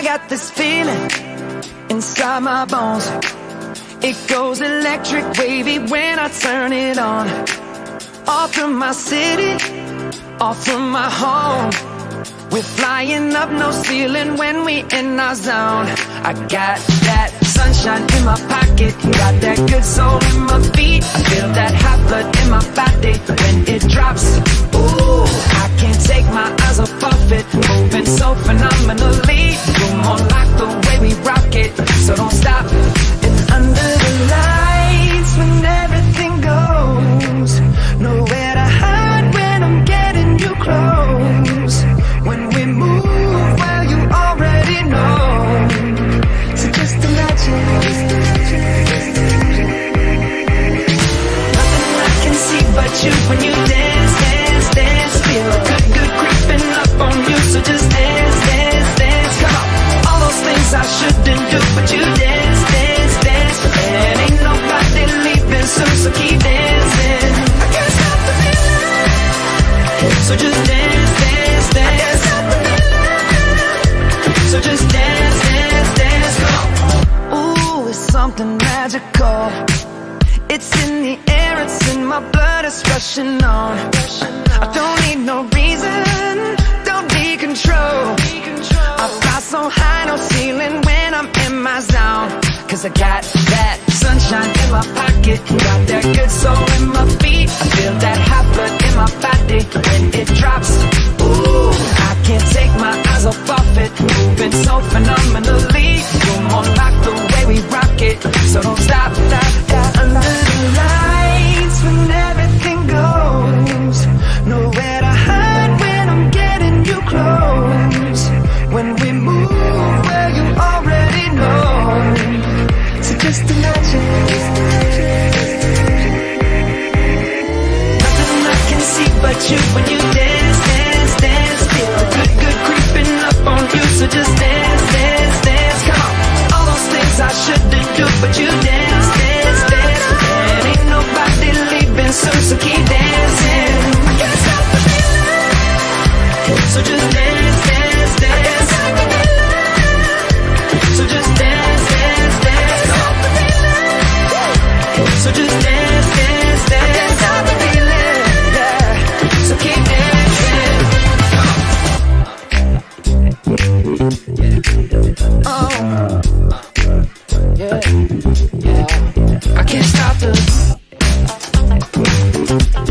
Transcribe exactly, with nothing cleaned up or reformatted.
got this feeling inside my bones. It goes electric wavy when I turn it on. All through my city, all through my home. We're flying up, no ceiling when we in our zone. I got that sunshine in my pocket, got that good soul in my feet. I feel that hot blood in my body when it drops. Ooh, I can't take my eyes off of it, moving so phenomenally. You're more like the way we rock it, so don't stop. And under the lights when everything goes, nowhere to hide when I'm getting you close. When we move, well, you already know. So just imagine. Nothing I can see but you when you dance, dance, dance. Feel good, good creeping up on you. So just dance, dance, dance. Come on. All those things I shouldn't do, but you dance, dance, dance. And ain't nobody leaving soon, so keep dancing. I can't stop the feeling. So just dance, dance, dance. So just dance, dance, dance, come on. Ooh, it's something magical. It's in the air, it's in my blood, it's rushing on. I don't need no reason, don't be control. I fly so high, no ceiling when I'm in my zone. Cause I got that sunshine in my pocket, got that good soul in my feet. I feel that hot blood in my body when it drops. Ooh, I can't take my eyes off of it, moving so phenomenally. You're more like the way we rock it, so don't stop, stop, stop. Under the lights when everything goes, nowhere to hide when I'm getting you close. When we move, well, you already know. So just imagine. Nothing I can see but you when you dance, dance, dance. Feel good, good creeping up on you. So just dance, dance, dance. Come on. All those things I shouldn't do, but you dance, dance, dance. And ain't nobody leaving soon, so keep dancing. I can't stop the feeling. So just dance, dance, dance. So just dance, dance, dance. So just dance, dance, dance. I can't stop the feeling, yeah. So keep dancing. Oh, yeah, yeah. I can't stop the